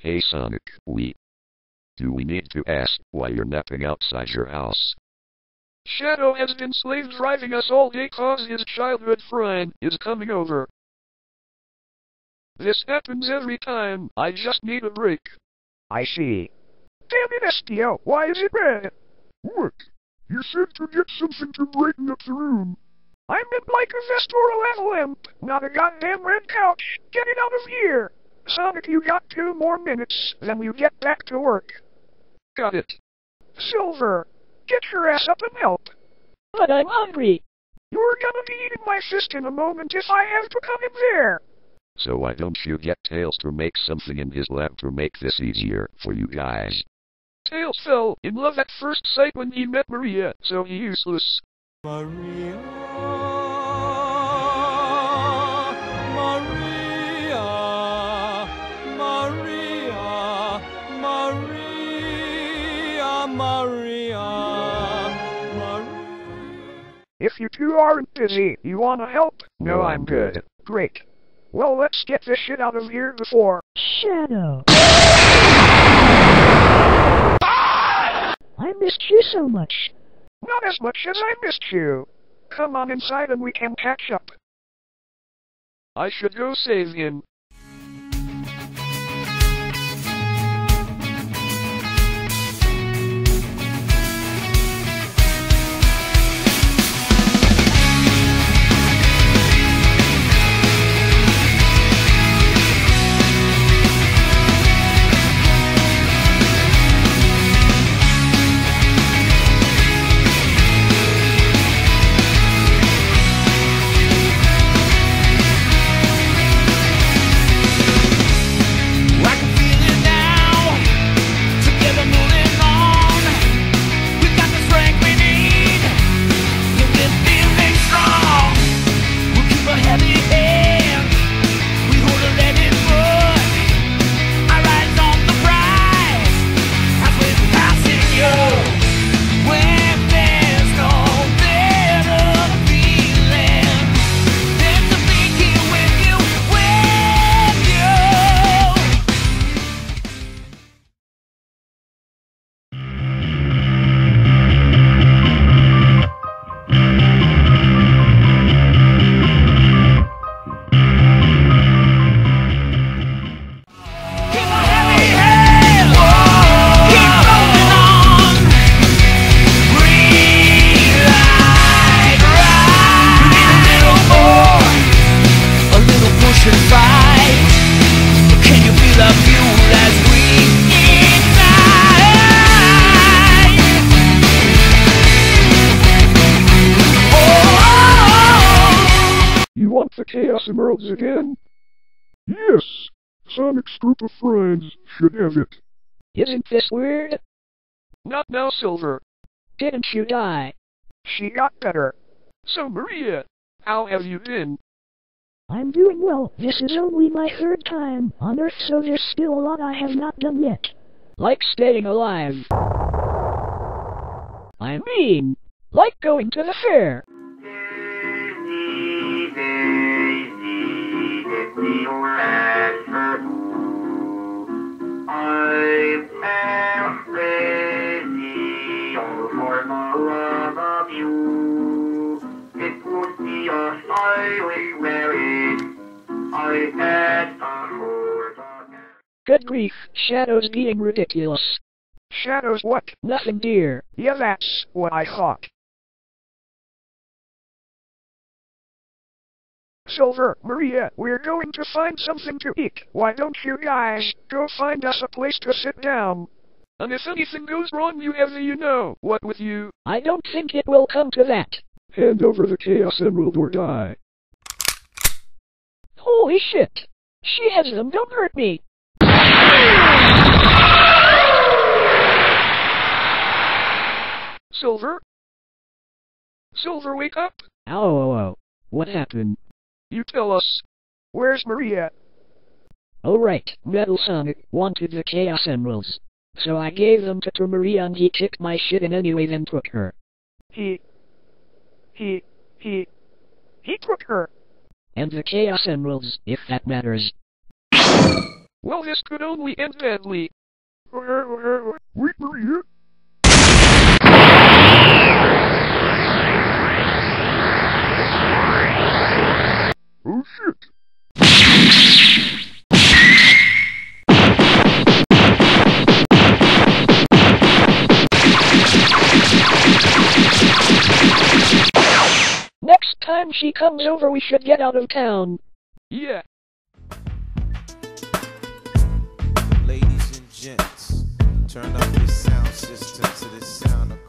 Hey Sonic, do we need to ask why you're napping outside your house? Shadow has been slave driving us all day cause his childhood friend is coming over. This happens every time, I just need a break. I see. Damn it, Estio, why is it red? What? You said to get something to brighten up the room. I meant like a vest or a lava lamp, not a goddamn red couch. Get it out of here! Sonic, you got 2 more minutes, then you get back to work. Got it. Silver, get your ass up and help. But I'm hungry. You're gonna be eating my fist in a moment if I have to come in there. So why don't you get Tails to make something in his lab to make this easier for you guys? Tails fell in love at first sight when he met Maria, so he's useless. Maria, Maria, Maria, Maria, Maria, Maria. If you two aren't busy, you wanna help? No, I'm good. Great. Well, let's get this shit out of here before... Shadow. I missed you so much. Not as much as I missed you. Come on inside and we can catch up. I should go save him. The Chaos Emeralds again? Yes! Sonic's group of friends should have it. Isn't this weird? Not now, Silver. Didn't you die? She got better. So, Maria, how have you been? I'm doing well. This is only my 3rd time on Earth, so there's still a lot I have not done yet. Like staying alive. I mean, like going to the fair. Good grief, Shadow's being ridiculous. Shadow's what? Nothing, dear. Yeah, that's what I thought. Silver, Maria, we're going to find something to eat. Why don't you guys go find us a place to sit down? And if anything goes wrong, you have the what with you. I don't think it will come to that. Hand over the Chaos Emerald or die. Holy shit! She has them, don't hurt me! Silver? Silver, wake up! Ow. What happened? You tell us. Where's Maria? Oh right, Metal Sonic wanted the Chaos Emeralds. So I gave them to Maria and he kicked my shit in anyway, then took her. He took her. And the Chaos Emeralds, if that matters. Well, this could only end badly. Wait, Maria. Oh shit. Next time she comes over, we should get out of town. Yeah. Ladies and gents, turn up your sound system to the sound of